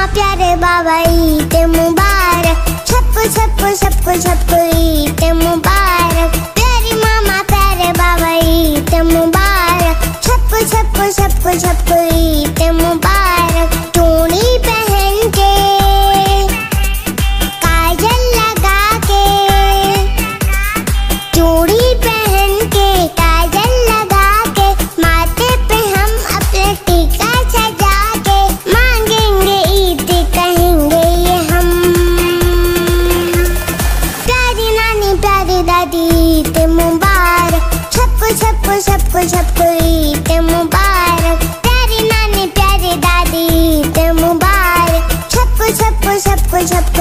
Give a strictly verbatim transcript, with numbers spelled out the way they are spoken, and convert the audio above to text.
प्यारे बाबा ईद मुबारक। सबको सबको सबको सबको ईद मुबारक। प्यारी मामा प्यारे बाबा ईद मुबारक। सबको सबको सबको सबको ईद मुबारक। चूड़ी पहन के काजल लगा के, चूड़ी पहन के काजल लगा के, माथे पे हम अपने टीका सजा के, मांगेंगे ईद कहेंगे ये हम। प्यारी नानी प्यारी दादी ईद मुबारक। सबको सबको सबको सबको ईद मुबारक। प्यारी नानी प्यारी दादी ईद मुबारक। सबको सबको सबको सबको